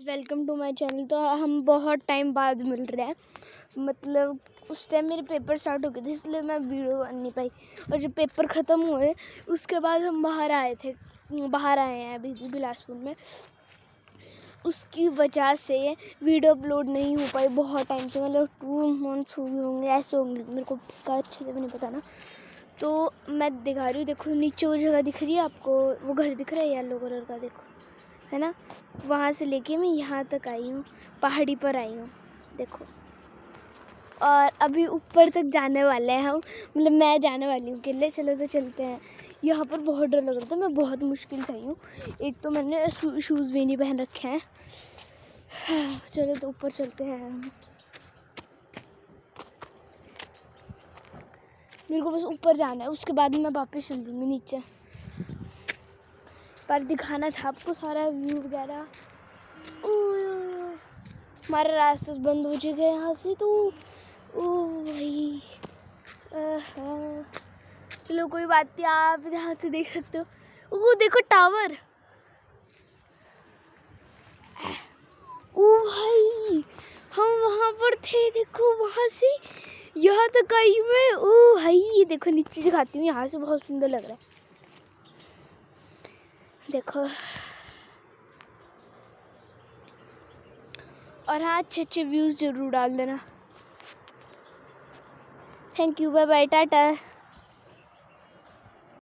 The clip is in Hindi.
Welcome to my channel. तो हम बहुत टाइम बाद मिल रहे हैं, मतलब उस टाइम मेरे पेपर स्टार्ट हो गए थे इसलिए मैं वीडियो बन नहीं पाई। और जब पेपर ख़त्म हुए उसके बाद हम बाहर आए हैं अभी भी बिलासपुर में। उसकी वजह से वीडियो अपलोड नहीं हो पाई बहुत टाइम से, मतलब 2 मंथ्स हो गए होंगे, ऐसे होंगे, मेरे को का अच्छे से भी नहीं पता ना। तो मैं दिखा रही हूँ, देखो नीचे वो जगह दिख रही है आपको, वो घर दिख रहा है येलो कलर का, देखो है ना। वहाँ से लेके मैं यहाँ तक आई हूँ, पहाड़ी पर आई हूँ देखो। और अभी ऊपर तक जाने वाले हैं हम, मतलब मैं जाने वाली हूँ अकेले। चलो तो चलते हैं। यहाँ पर बहुत डर लग रहा था, मैं बहुत मुश्किल से आई हूँ। एक तो मैंने शूज़ भी नहीं पहन रखे हैं। चलो तो ऊपर चलते हैं हम। मेरे को बस ऊपर जाना है, उसके बाद मैं वापस चल दूँगी नीचे। पर दिखाना था आपको सारा व्यू वगैरह। हमारा रास्ता बंद हो चुका है यहाँ से, तो भाई चलो कोई बात नहीं, आप यहाँ से देख सकते हो। वो देखो टावर, ओ भाई हम वहाँ पर थे, देखो वहाँ से यहाँ तक आई मैं। ओ भाई ये देखो, नीचे दिखाती हूँ, यहाँ से बहुत सुंदर लग रहा है देखो। और हाँ, अच्छे व्यूज़ ज़रूर डाल देना। Thank you, bye bye, Tata.